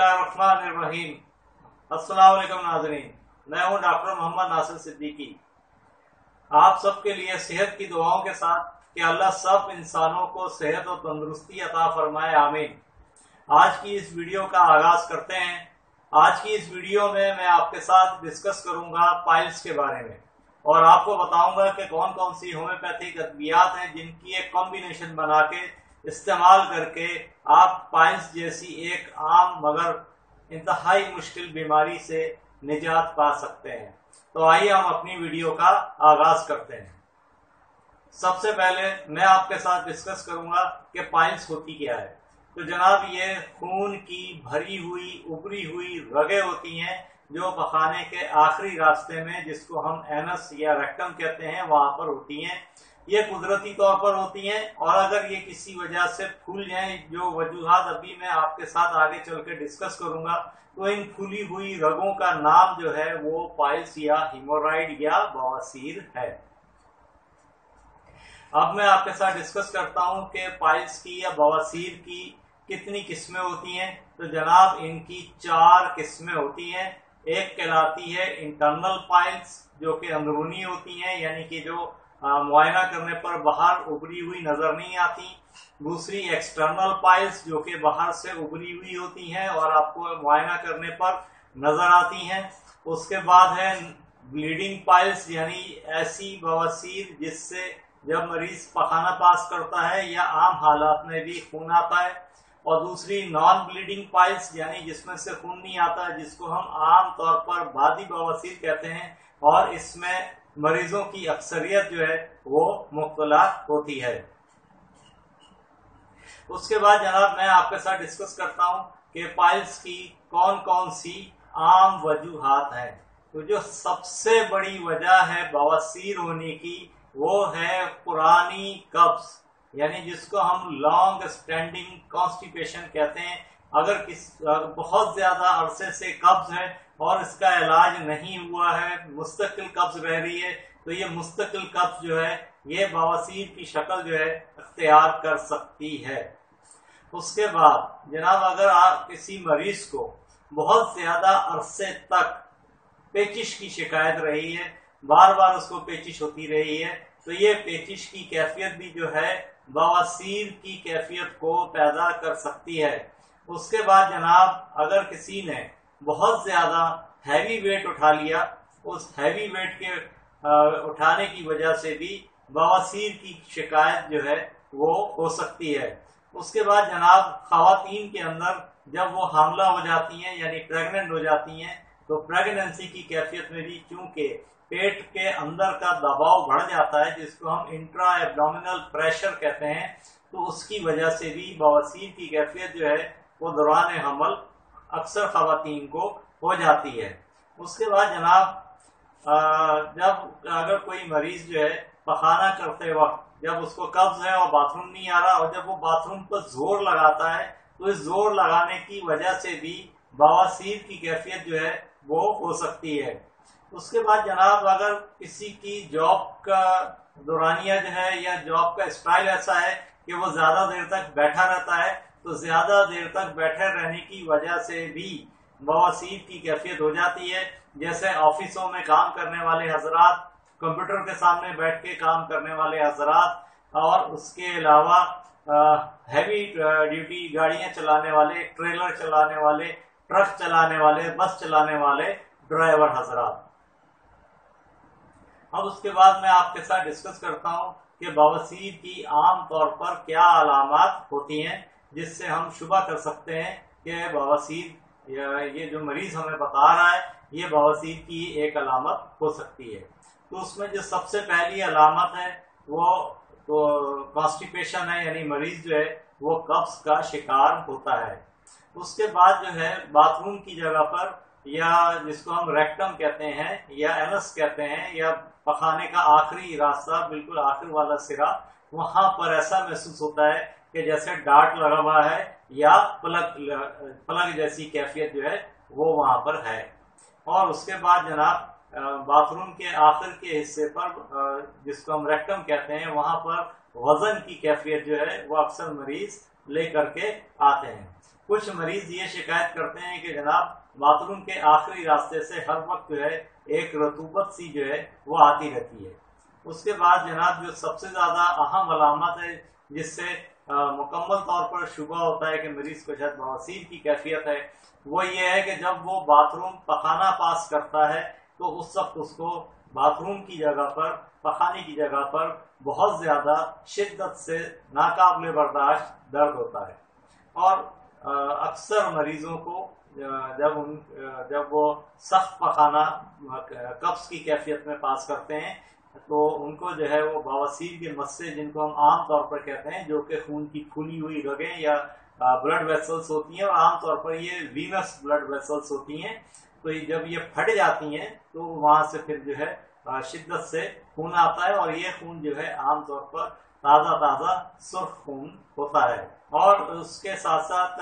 बिस्मिल्लाहिर्रहमानिर्रहीम। अस्सलाम वालेकुम नाज़रीन, मैं हूं डॉक्टर मोहम्मद नासिर सिद्दीकी। आप सबके लिए सेहत की दुआओं के साथ कि अल्लाह सब इंसानों को सेहत और तंदुरुस्ती अता फरमाए, आमीन। आज की इस वीडियो का आगाज करते हैं। आज की इस वीडियो में मैं आपके साथ डिस्कस करूंगा पाइल्स के बारे में और आपको बताऊंगा कि कौन कौन सी होम्योपैथिक अद्वियात हैं जिनकी एक कॉम्बिनेशन बना के इस्तेमाल करके आप पाइल्स जैसी एक आम मगर इंतहाई मुश्किल बीमारी से निजात पा सकते हैं। तो आइए हम अपनी वीडियो का आगाज करते हैं। सबसे पहले मैं आपके साथ डिस्कस करूंगा कि पाइल्स होती क्या है। तो जनाब, ये खून की भरी हुई उभरी हुई रगें होती हैं जो पखाने के आखिरी रास्ते में, जिसको हम एनस या रेक्टम कहते हैं, वहां पर होती हैं। ये कुदरती तौर पर होती हैं और अगर ये किसी वजह से फूल जाएं, जो वजूहात अभी मैं आपके साथ आगे चल के डिस्कस करूंगा, तो इन फूली हुई रगों का नाम जो है वो पाइल्स या हीमोरॉइड या बवासीर है। अब मैं आपके साथ डिस्कस करता हूं कि पाइल्स की या बवासीर की कितनी किस्में होती हैं। तो जनाब, इनकी 4 किस्में होती हैं। एक कहलाती है इंटरनल पाइल्स, जो कि अंदरूनी होती हैं, यानी कि जो मुआयना करने पर बाहर उभरी हुई नजर नहीं आती। दूसरी एक्सटर्नल पाइल्स, जो कि बाहर से उभरी हुई होती हैं और आपको मुआयना करने पर नजर आती हैं। उसके बाद है ब्लीडिंग पाइल्स, यानी ऐसी बवासीर जिससे जब मरीज पखाना पास करता है या आम हालात में भी खून आता है। और दूसरी नॉन ब्लीडिंग पाइल्स, यानी जिसमें से खून नहीं आता, जिसको हम आम तौर पर बादी बवासीर कहते हैं और इसमें मरीजों की अक्सरियत जो है वो मुब्तला होती है। उसके बाद जनाब मैं आपके साथ डिस्कस करता हूं कि पाइल्स की कौन कौन सी आम वजूहात हैं। तो जो सबसे बड़ी वजह है बवासीर होने की वो है पुरानी कब्ज, यानी जिसको हम लॉन्ग स्टैंडिंग कॉन्स्टिपेशन कहते हैं। अगर बहुत ज्यादा अरसे से कब्ज है और इसका इलाज नहीं हुआ है, मुस्तकिल कब्ज रह रही है, तो ये मुस्तकिल कब्ज जो है ये बवासीर की शक्ल जो है अख्तियार कर सकती है। उसके बाद जनाब, अगर आप किसी मरीज को बहुत ज्यादा अरसे तक पेचिश की शिकायत रही है, बार बार उसको पेचिश होती रही है, तो ये पेचिश की कैफियत भी जो है बवासीर की कैफियत को पैदा कर सकती है। उसके बाद जनाब, अगर किसी ने बहुत ज्यादा हैवी वेट उठा लिया, उस हैवी वेट के उठाने की वजह से भी बवासीर की शिकायत जो है वो हो सकती है। उसके बाद जनाब, खवातीन के अंदर जब वो हामला हो जाती हैं यानी प्रेग्नेंट हो जाती हैं, तो प्रेगनेंसी की कैफियत में भी चूंकि पेट के अंदर का दबाव बढ़ जाता है, जिसको हम इंट्रा एब्डोमिनल प्रेशर कहते हैं, तो उसकी वजह से भी बवासीर की कैफियत जो है वो दौरान हमल अक्सर खवातीन को हो जाती है। उसके बाद जनाब, जब अगर कोई मरीज जो है पखाना करते वक्त जब उसको कब्ज है और बाथरूम नहीं आ रहा और जब वो बाथरूम पर जोर लगाता है, तो इस जोर लगाने की वजह से भी बवासीर की कैफियत जो है वो हो सकती है। उसके बाद जनाब, अगर किसी की जॉब का दौरानिया जो है या जॉब का स्टाइल ऐसा है कि वो ज्यादा देर तक बैठा रहता है, तो ज्यादा देर तक बैठे रहने की वजह से भी बवासीर की कैफियत हो जाती है। जैसे ऑफिसों में काम करने वाले हजरात, कंप्यूटर के सामने बैठ के काम करने वाले हजरात, और उसके अलावा हैवी ड्यूटी गाड़ियां चलाने वाले, ट्रेलर चलाने वाले, ट्रक चलाने वाले, बस चलाने वाले ड्राइवर हजरात। अब उसके बाद मैं आपके साथ डिस्कस करता हूं कि बवासीर की आम तौर पर क्या अलामात होती हैं जिससे हम शुबा कर सकते हैं कि बवासीर, ये जो मरीज हमें बता रहा है, ये बवासीर की एक अलामत हो सकती है। तो उसमें जो सबसे पहली अलामत है वो तो कॉन्स्टिपेशन है, यानी मरीज जो है वो कब्ज का शिकार होता है। उसके बाद जो है बाथरूम की जगह पर, या जिसको हम रेक्टम कहते हैं या एनस कहते हैं, या पखाने का आखिरी रास्ता, बिल्कुल आखिर वाला सिरा, वहां पर ऐसा महसूस होता है कि जैसे डार्ट लगा हुआ है या पलक जैसी कैफियत जो है वो वहां पर है। और उसके बाद जनाब, बाथरूम के आखिर के हिस्से पर, जिसको हम रेक्टम कहते हैं, वहां पर वजन की कैफियत जो है वो अक्सर मरीज लेकर के आते हैं। कुछ मरीज ये शिकायत करते हैं कि जनाब बाथरूम के आखिरी रास्ते से हर वक्त जो है एक रतूबत सी जो है वो आती रहती है। उसके बाद जनाब जो सबसे ज्यादा अहम अलामत है जिससे मुकम्मल तौर पर शुबा होता है कि मरीज को शायद बवासीर की कैफियत है, वो ये है कि जब वो बाथरूम पखाना पास करता है तो उस वक्त उसको बाथरूम की जगह पर, पखाने की जगह पर बहुत ज्यादा शिद्दत से नाकाबिले बर्दाश्त दर्द होता है। और अक्सर मरीजों को जब वो सख्त पखाना कब्ज की कैफियत में पास करते हैं तो उनको जो है वो बवासीर के मस्से, जिनको हम आम तौर पर कहते हैं, जो कि खून की फूली हुई रगें या ब्लड वेसल्स होती हैं, और आमतौर पर ये वीनस ब्लड वेसल्स होती हैं, तो जब ये फट जाती हैं तो वहां से फिर जो है शिद्दत से खून आता है, और ये खून जो है आमतौर पर ताज़ा ताज़ा सुर्ख खून होता है। और उसके साथ साथ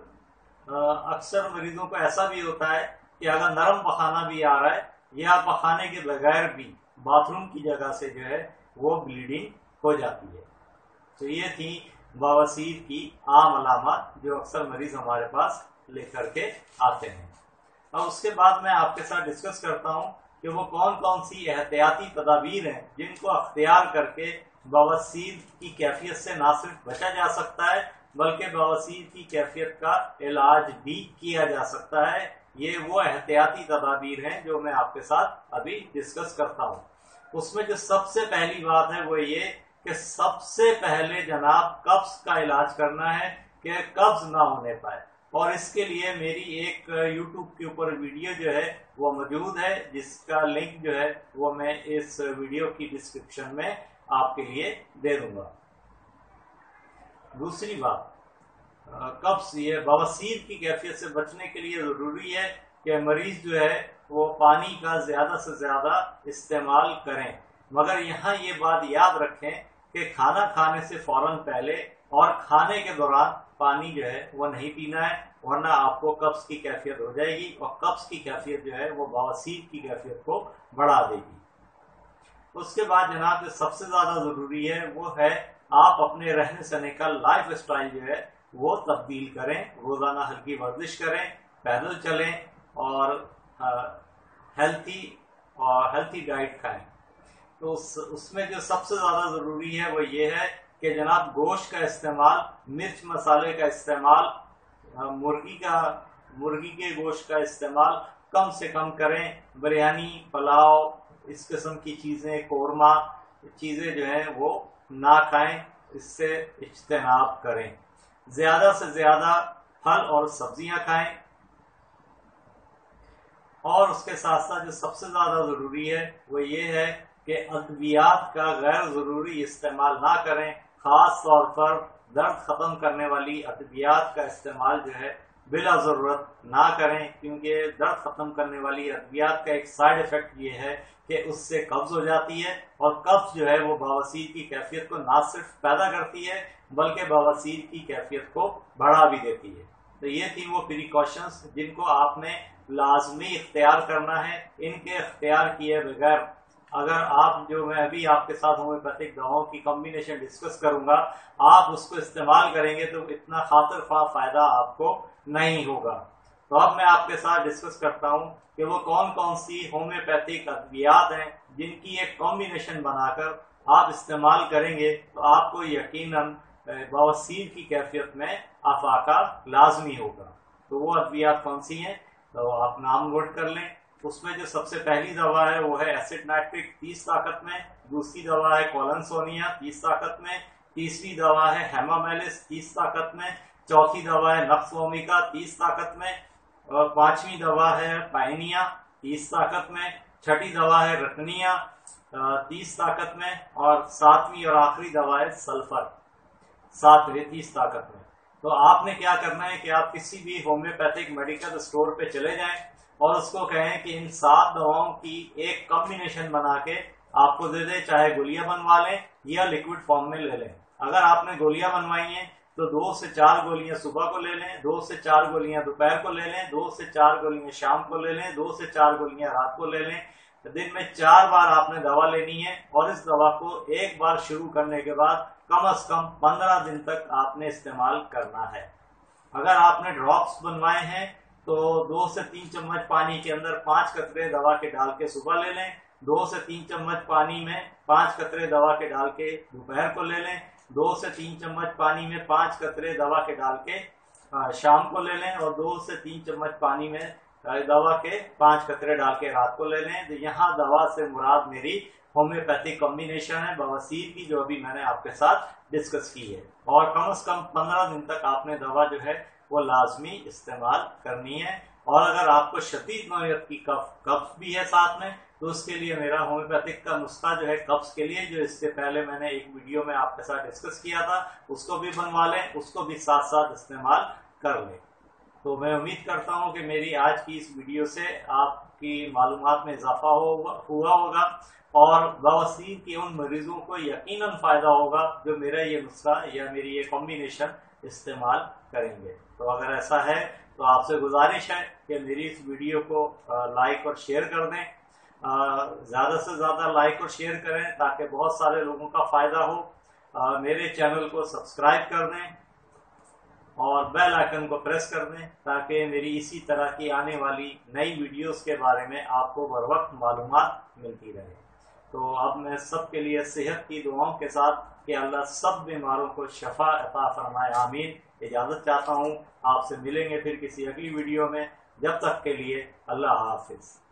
अक्सर मरीजों को ऐसा भी होता है कि अगर नरम पखाना भी आ रहा है या पखाने के बगैर भी बाथरूम की जगह से जो है वो ब्लीडिंग हो जाती है। तो ये थी बवासीर की आम अलामत जो अक्सर मरीज हमारे पास लेकर के आते हैं। अब उसके बाद मैं आपके साथ डिस्कस करता हूँ कि वो कौन कौन सी एहतियाती तदाबीर हैं जिनको अख्तियार करके बवासीर की कैफियत से ना सिर्फ बचा जा सकता है बल्कि बवासीर की कैफियत का इलाज भी किया जा सकता है। ये वो एहतियाती तदाबीर हैं जो मैं आपके साथ अभी डिस्कस करता हूँ। उसमें जो सबसे पहली बात है वो ये कि सबसे पहले जनाब कब्ज का इलाज करना है कि कब्ज ना होने पाए, और इसके लिए मेरी एक YouTube के ऊपर वीडियो जो है वो मौजूद है, जिसका लिंक जो है वो मैं इस वीडियो की डिस्क्रिप्शन में आपके लिए दे दूंगा। दूसरी बात, कब्ज, ये बवासीर की कैफियत से बचने के लिए जरूरी है कि मरीज जो है वो पानी का ज्यादा से ज्यादा इस्तेमाल करें, मगर यहाँ ये बात याद रखें कि खाना खाने से फौरन पहले और खाने के दौरान पानी जो है वो नहीं पीना है, वरना आपको कब्ज की कैफियत हो जाएगी, और कब्ज की कैफियत जो है वो बवासीर की कैफियत को बढ़ा देगी। उसके बाद जनाब जो सबसे ज्यादा जरूरी है वो है आप अपने रहने सहने का लाइफ स्टाइल जो है वो तब्दील करें, रोजाना हल्की वर्जिश करें, पैदल चलें और हेल्थी डाइट खाएं। तो उसमें जो सबसे ज्यादा जरूरी है वो ये है कि जनाब गोश्त का इस्तेमाल, मिर्च मसाले का इस्तेमाल, मुर्गी के गोश्त का इस्तेमाल कम से कम करें। बिरयानी, पुलाव, इस किस्म की चीजें, कोरमा चीजें जो है वो ना खाएं, इससे इज्तनाब करें। ज्यादा से ज्यादा फल और सब्जियां खाएं, और उसके साथ साथ जो सबसे ज्यादा जरूरी है वो ये है कि अद्वियात का गैर जरूरी इस्तेमाल ना करें, खास तौर पर दर्द खत्म करने वाली अद्वियात का इस्तेमाल जो है बिला जरूरत ना करें, क्योंकि दर्द खत्म करने वाली अद्वियात का एक साइड इफेक्ट ये है कि उससे कब्ज हो जाती है, और कब्ज जो है वो बवासीर की कैफियत को ना सिर्फ पैदा करती है बल्कि बवासीर की कैफियत को बढ़ा भी देती है। तो ये थी वो प्रिकॉशंस जिनको आपने लाजमी इख्तियार करना है। इनके इख्तियार किए बगैर अगर आप, जो मैं अभी आपके साथ होम्योपैथिक दवाओं की कॉम्बिनेशन डिस्कस करूंगा, आप उसको इस्तेमाल करेंगे तो इतना खातिर ख्वाह फायदा आपको नहीं होगा। तो अब मैं आपके साथ डिस्कस करता हूं कि वो कौन कौन सी होम्योपैथिक अद्वियात हैं जिनकी एक कॉम्बिनेशन बनाकर आप इस्तेमाल करेंगे तो आपको यकीनन बवासीर की कैफियत में अफाका लाजमी होगा। तो वो अद्वियात कौन सी हैं, तो आप नाम नोट कर लें। उसमें जो सबसे पहली दवा है वो है एसिड नाइट्रिक 30 ताकत में, दूसरी दवा है कोलेंसोनिया 30 ताकत में, तीसरी दवा है हेमामेलिस 30 ताकत में, चौथी दवा है नक्सवोमिका 30 ताकत में, और पांचवी दवा है पाइनिया 30 ताकत में, छठी दवा है रटनिया 30 ताकत में, और सातवीं और आखिरी दवा है सल्फर 30 ताकत में। तो आपने क्या करना है कि आप किसी भी होम्योपैथिक मेडिकल स्टोर पे चले जाएं और उसको कहें कि इन 7 दवाओं की एक कॉम्बिनेशन बना के आपको दे दे, चाहे गोलियां बनवा लें या लिक्विड फॉर्म में ले लें। अगर आपने गोलियां बनवाई हैं तो 2 से 4 गोलियां सुबह को ले लें, 2 से 4 गोलियां दोपहर को ले लें, 2 से 4 गोलियां शाम को ले लें, 2 से 4 गोलियां रात को ले लें। दिन में 4 बार आपने दवा लेनी है, और इस दवा को एक बार शुरू करने के बाद कम से कम 15 दिन तक आपने इस्तेमाल करना है। अगर आपने ड्रॉप्स बनवाए हैं तो 2 से 3 चम्मच पानी के अंदर 5 कतरे दवा के डाल के सुबह ले लें, 2 से 3 चम्मच पानी में 5 कतरे दवा के डाल के दोपहर को ले लें, 2 से 3 चम्मच पानी में 5 कतरे दवा के डाल के शाम को ले लें, और 2 से 3 चम्मच पानी में दवा के 5 कतरे डाल के रात को ले लें। तो यहाँ दवा से मुराद मेरी होम्योपैथिक कॉम्बिनेशन है बवासीर की, जो अभी मैंने आपके साथ डिस्कस की है। और कम से कम 15 दिन तक आपने दवा जो है वो लाजमी इस्तेमाल करनी है। और अगर आपको शदीद नौयत की कब्ज भी है साथ में, तो उसके लिए मेरा होम्योपैथिक का नुस्खा जो है कब्ज के लिए, जो इससे पहले मैंने एक वीडियो में आपके साथ डिस्कस किया था, उसको भी बनवा लें, उसको भी साथ साथ इस्तेमाल कर लें। तो मैं उम्मीद करता हूं कि मेरी आज की इस वीडियो से आपकी मालूमात में इजाफा हुआ होगा, और बवासीर के उन मरीजों को यकीनन फायदा होगा जो मेरा ये नुस्खा या मेरी ये कॉम्बिनेशन इस्तेमाल करेंगे। तो अगर ऐसा है तो आपसे गुजारिश है कि मेरी इस वीडियो को लाइक और शेयर कर दें, ज़्यादा से ज़्यादा लाइक और शेयर करें ताकि बहुत सारे लोगों का फ़ायदा हो। मेरे चैनल को सब्सक्राइब कर दें और बेल आइकन को प्रेस कर दें ताकि मेरी इसी तरह की आने वाली नई वीडियोस के बारे में आपको बर वक्त मालूमात मिलती रहे। तो अब मैं सबके लिए सेहत की दुआओं के साथ कि अल्लाह सब बीमारों को शफा अता फरमाए, आमीन, इजाज़त चाहता हूँ। आपसे मिलेंगे फिर किसी अगली वीडियो में, जब तक के लिए अल्लाह हाफिज।